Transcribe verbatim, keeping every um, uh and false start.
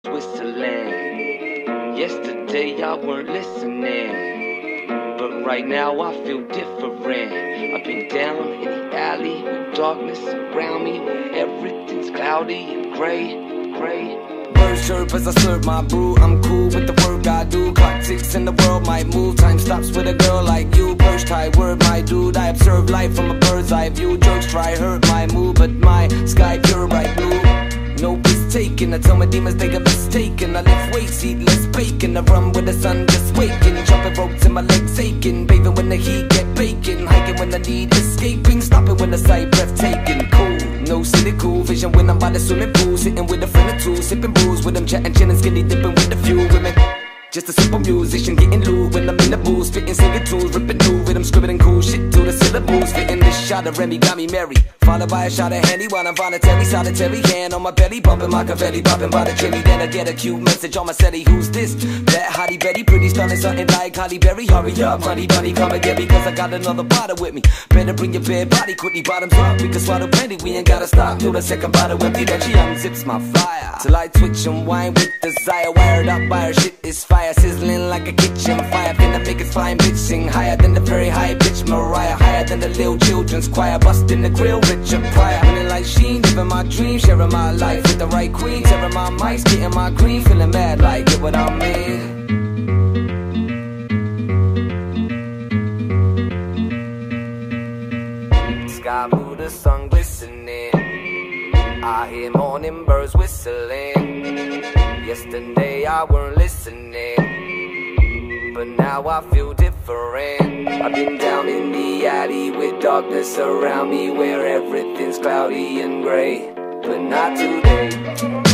Whistling. Yesterday I weren't listening, but right now I feel different. I've been down in the alley with darkness around me, where everything's cloudy and gray, gray. Birds chirp as I serve my brew. I'm cool with the work I do. Clock ticks and the world might move. Time stops with a girl like you. Perched high, word my dude. I observe life from a bird's eye view. Jokes try hurt my mood, but my sky pure bright blue. No piss taken. I tell my demons they got mistaken. I lift weights, eat less bacon. I run with the sun just waking. Jumping ropes and my legs aching. Bathing when the heat get baking. Hiking when I need escaping. Stopping when the sight breathtaking. Cool, no cynical vision when I'm by the swimming pool. Sitting with a friend or two, sipping booze with them, chatting, gin and skinny dipping with a few women. Just a simple musician getting loot when I'm in the booth, spitting singing tunes, ripping new rhythm, scribbling cool shit to the syllables. Fitting this shot of Remy got me merry, followed by a shot of Henny while I'm voluntary, solitary hand on my belly, bumping Machiavelli, popping by the cherry. Then I get a cute message on my celly, who's this? That hottie Betty, pretty stunning, something like Holly Berry. Hurry up, honey bunny, come and get me, cause I got another bottle with me. Better bring your bare body quickly, bottoms up, we can swallow plenty, we ain't gotta stop till the second bottle empty. Then she unzips my flyer, till I twitch and whine with desire. Wired up by her shit is fire, sizzling like a kitchen fire. Finna make it flying bitch, sing higher than the very high bitch Mariah, higher than the little children's choir, busting the grill, Richard Pryor. Feeling like Sheen, living my dream, sharing my life with the right queen, tearing my mics, getting my green, feeling mad like, get what I mean. Sky blue, the sun glistening, I hear morning birds whistling. Yesterday I weren't listening, but now I feel different. I've been down in the alley with darkness around me, where everything's cloudy and gray, but not today.